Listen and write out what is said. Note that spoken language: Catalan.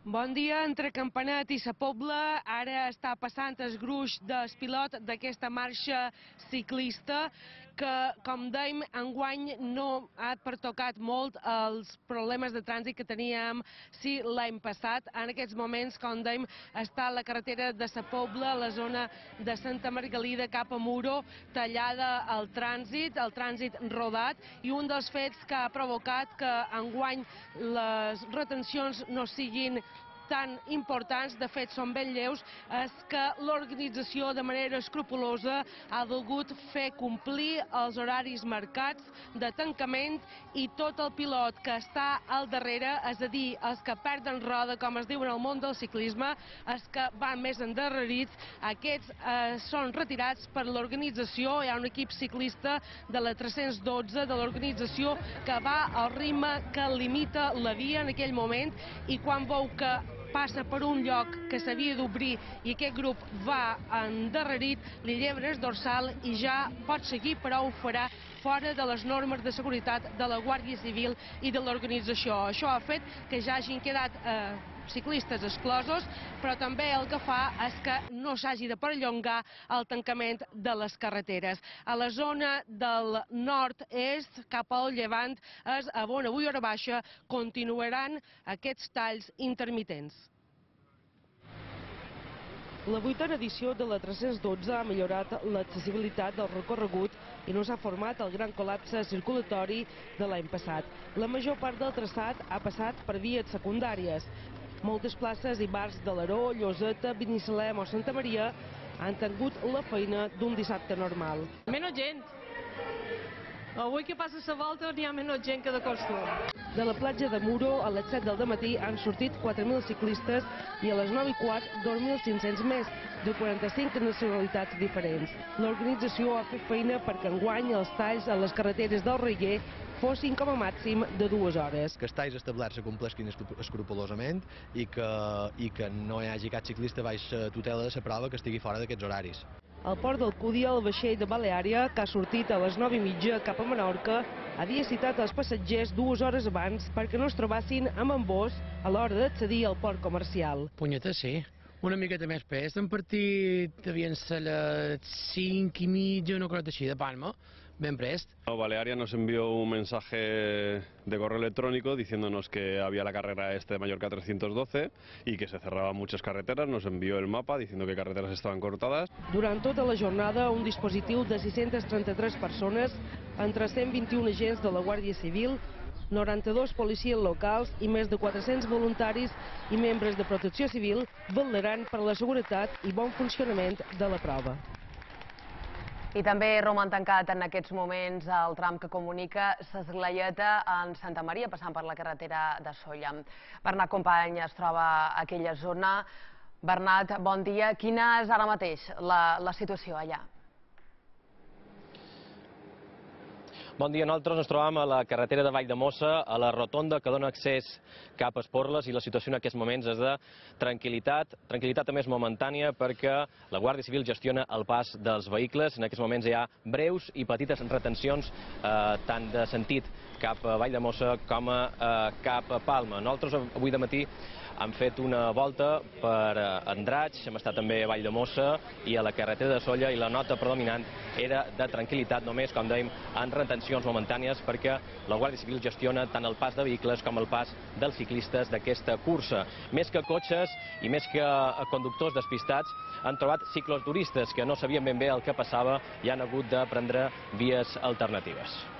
Bon dia. Entre Campanet i Sa Pobla ara està passant el gruix del pilot d'aquesta marxa ciclista que, com dèiem, enguany no ha pertocat molt els problemes de trànsit que teníem l'any passat. En aquests moments, com dèiem, està la carretera de Sa Pobla, la zona de Santa Margalida cap a Muro, tallada el trànsit rodat, i un dels fets que ha provocat que enguany les retencions no siguin tan importants, de fet són ben lleus, és que l'organització de manera escrupolosa ha volgut fer complir els horaris marcats de tancament i tot el pilot que està al darrere, és a dir, els que perden roda, com es diu en el món del ciclisme, els que van més endarrerits, aquests són retirats per l'organització. Hi ha un equip ciclista de la 312 de l'organització que va al ritme que limita la via en aquell moment, i quan veu que passa per un lloc que s'havia d'obrir i aquest grup va endarrerit, li lleven el dorsal i ja pot seguir, però ho farà fora de les normes de seguretat de la Guàrdia Civil i de l'organització. Això ha fet que ja hagin quedat ciclistes exclosos, però també el que fa és que no s'hagi de perllongar el tancament de les carreteres. A la zona del nord-est cap al llevant, és a Bona avui hora baixa, continuaran aquests talls intermitents. La 8a edició de la 312 ha millorat l'accessibilitat del recorregut i no s'ha format el gran col·lapse circulatori de l'any passat. La major part del traçat ha passat per vies secundàries. Moltes places i bars de Laró, Lloseta, Binissalem o Santa Maria han tingut la feina d'un dissabte normal. Menys gent. Avui que passa la volta n'hi ha menys gent que de costum. De la platja de Muro, a les 7 del dematí han sortit 4.000 ciclistes i a les 9:15 2.500 més, de 45 nacionalitats diferents. L'organització ha fet feina perquè enguany els talls a les carreteres del Reguer fossin com a màxim de 2 hores. Que els talls establerts se compleixin escrupolosament i que no hi hagi cap ciclista baix tutela de la prova que estigui fora d'aquests horaris. Al port d'Alcúdia, el vaixell de Baleària, que ha sortit a les 9:30 cap a Menorca, havia citat els passatgers 2 hores abans perquè no es trobassin amb embòs a l'hora d'accedir al port comercial. Punyeta, sí. Una miqueta més pes. En partit devien ser les 5:30, una cosa així, de Palma. Ben prest. Balearia nos envió un mensaje de correo electrónico diciéndonos que había la carrera de Mallorca 312 y que se cerraban muchas carreteras. Nos envió el mapa diciendo que carreteras estaban cortadas. Durant tota la jornada, un dispositiu de 633 persones, entre 121 agents de la Guàrdia Civil, 92 policies locals i més de 400 voluntaris i membres de Protecció Civil vetllaran per la seguretat i bon funcionament de la prova. I també roman tancat en aquests moments el tram que comunica Ses-Glaieta en Santa Maria, passant per la carretera de Sóller. Bernat Company es troba a aquella zona. Bernat, bon dia. Quina és ara mateix la situació allà? Bon dia, nosaltres ens trobam a la carretera de Valldemossa, a la rotonda que dona accés cap a Esporles, i la situació en aquests moments és de tranquil·litat. Tranquil·litat també és momentània perquè la Guàrdia Civil gestiona el pas dels vehicles. En aquests moments hi ha breus i petites retencions tant de sentit cap a Valldemossa com cap a Palma. Nosaltres avui de matí hem fet una volta per Andratx, hem estat també a Valldemossa i a la carretera de Sóller, i la nota predominant era de tranquil·litat, només, com dèiem, en retencions momentànies perquè la Guàrdia Civil gestiona tant el pas de vehicles com el pas dels ciclistes d'aquesta cursa. Més que cotxes i més que conductors despistats, han trobat cicloturistes que no sabien ben bé el que passava i han hagut de prendre vies alternatives.